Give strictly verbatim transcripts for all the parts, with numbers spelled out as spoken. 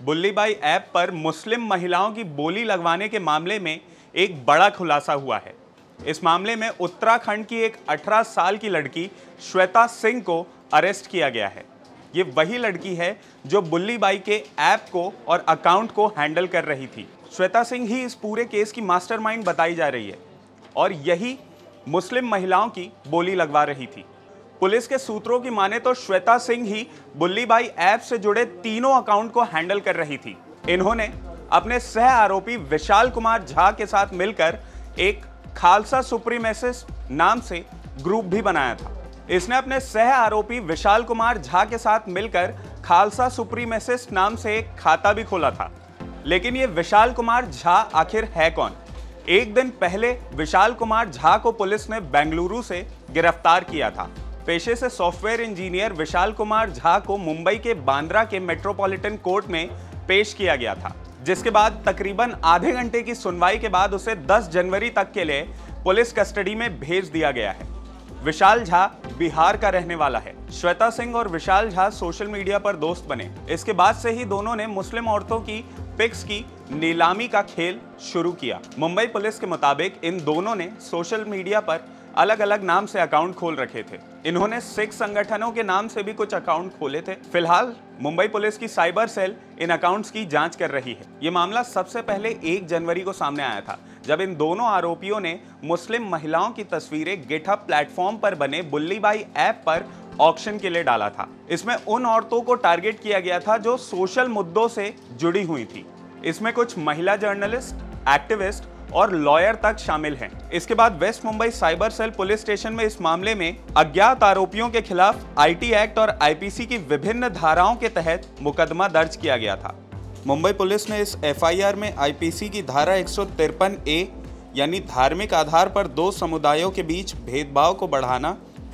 बुल्ली Bai app पर मुस्लिम महिलाओं की बोली लगवाने के मामले में एक बड़ा खुलासा हुआ है। इस मामले में उत्तराखंड की एक अठारह साल की लड़की श्वेता सिंह को अरेस्ट किया गया है। ये वही लड़की है जो बुल्ली बाई के ऐप को और अकाउंट को हैंडल कर रही थी। श्वेता सिंह ही इस पूरे केस की मास्टरमाइंड बताई जा रही है और यही मुस्लिम महिलाओं की बोली लगवा रही थी। पुलिस के सूत्रों की माने तो श्वेता सिंह ही बुल्ली बाई ऐप से जुड़े तीनों अकाउंट को हैंडल कर रही थी। इन्होंने अपने सह आरोपी विशाल कुमार झा के साथ मिलकर एक खालसा सुप्रीमेसिस्ट नाम से ग्रुप भी बनाया था। इसने अपने सह आरोपी विशाल कुमार झा के साथ मिलकर खालसा सुप्रीमेसिस्ट नाम से एक खाता भी खोला था। लेकिन ये विशाल कुमार झा आखिर है कौन? एक दिन पहले विशाल कुमार झा को पुलिस ने बेंगलुरु से गिरफ्तार किया था। पेशे से सॉफ्टवेयर इंजीनियर विशाल कुमार झा को मुंबई के बांद्रा के मेट्रोपॉलिटन कोर्ट में पेश किया गया था, जिसके बाद तकरीबन आधे घंटे की सुनवाई के बाद उसे दस जनवरी तक के लिए पुलिस कस्टडी में भेज दिया गया है। विशाल झा बिहार का रहने वाला है। श्वेता सिंह और विशाल झा सोशल मीडिया पर दोस्त बने। इसके बाद से ही दोनों ने मुस्लिम औरतों की पिक्स की नीलामी का खेल शुरू किया। मुंबई पुलिस के मुताबिक इन दोनों ने सोशल मीडिया पर अलग अलग नाम से अकाउंट खोल रखे थे। इन्होंने सिख संगठनों के नाम से भी कुछ अकाउंट खोले थे। फिलहाल मुंबई पुलिस की साइबर सेल इन अकाउंट्स की जांच कर रही है। ये मामला सबसे पहले एक जनवरी को सामने आया था, जब इन दोनों आरोपियों ने मुस्लिम महिलाओं की तस्वीरें गिटहब प्लेटफॉर्म पर बने बुल्ली बाई ऐप पर ऑक्शन के लिए डाला था। इसमें उन औरतों को टारगेट किया गया था जो सोशल मुद्दों से जुड़ी हुई थी। इसमें कुछ महिला जर्नलिस्ट, एक्टिविस्ट और लॉयर तक शामिल हैं। इसके बाद west Mumbai cyber cell police station में इस मामले में अज्ञात आरोपियों के खिलाफ आईटी एक्ट और आईपीसी की विभिन्न धाराओं के तहत मुकदमा दर्ज किया गया था। मुंबई पुलिस ने इस एफआईआर में आईपीसी की धारा एक सौ तिरपन ए यानी धार्मिक आधार पर दो समुदायों के बीच भेदभाव को बढ़ाना,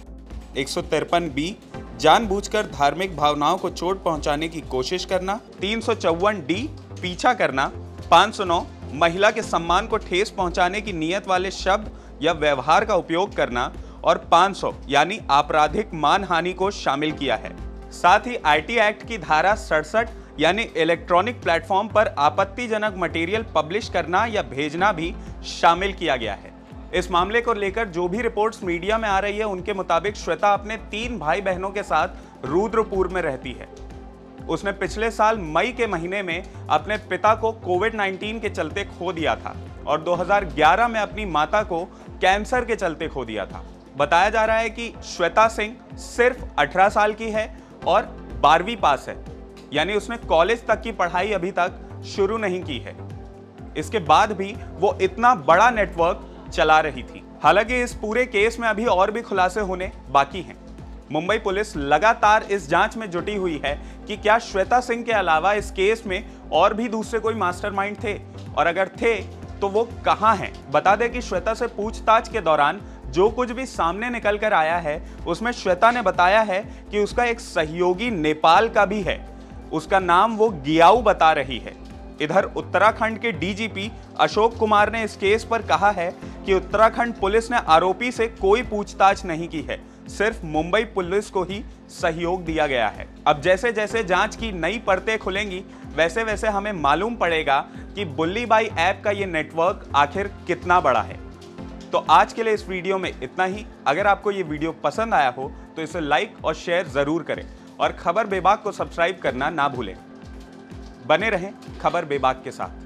एक सौ तिरपन बी जानबूझकर धार्मिक भावनाओं को चोट पहुंचाने की कोशिश करना, तीन सौ चौवन डी पीछा करना, पाँच सौ नौ महिला के सम्मान को ठेस पहुंचाने की नियत वाले शब्द या व्यवहार का उपयोग करना और पाँच सौ यानी आपराधिक मानहानि को शामिल किया है। साथ ही आईटी एक्ट की धारा सड़सठ यानी इलेक्ट्रॉनिक प्लेटफॉर्म पर आपत्तिजनक मटेरियल पब्लिश करना या भेजना भी शामिल किया गया है। इस मामले को लेकर जो भी रिपोर्ट्स मीडिया में आ रही है, उनके मुताबिक श्वेता अपने तीन भाई बहनों के साथ रुद्रपुर में रहती है। उसने पिछले साल मई के महीने में अपने पिता को कोविड नाइनटीन के चलते खो दिया था और दो हज़ार ग्यारह में अपनी माता को कैंसर के चलते खो दिया था। बताया जा रहा है कि श्वेता सिंह सिर्फ अठारह साल की है और बारहवीं पास है, यानी उसने कॉलेज तक की पढ़ाई अभी तक शुरू नहीं की है। इसके बाद भी वो इतना बड़ा नेटवर्क चला रही थी। हालांकि इस पूरे केस में अभी और भी खुलासे होने बाकी हैं। मुंबई पुलिस लगातार इस जांच में जुटी हुई है कि क्या श्वेता सिंह के अलावा इस केस में और भी दूसरे कोई मास्टरमाइंड थे, और अगर थे तो वो कहां हैं। बता दें कि श्वेता से पूछताछ के दौरान जो कुछ भी सामने निकल कर आया है, उसमें श्वेता ने बताया है कि उसका एक सहयोगी नेपाल का भी है। उसका नाम वो गियाऊ बता रही है। इधर उत्तराखंड के डीजीपी अशोक कुमार ने इस केस पर कहा है कि उत्तराखंड पुलिस ने आरोपी से कोई पूछताछ नहीं की है, सिर्फ मुंबई पुलिस को ही सहयोग दिया गया है। अब जैसे जैसे जांच की नई परतें खुलेंगी, वैसे वैसे हमें मालूम पड़ेगा कि बुल्ली बाई ऐप का ये नेटवर्क आखिर कितना बड़ा है। तो आज के लिए इस वीडियो में इतना ही। अगर आपको ये वीडियो पसंद आया हो तो इसे लाइक और शेयर जरूर करें और खबर बेबाक को सब्सक्राइब करना ना भूलें। बने रहें खबर बेबाक के साथ।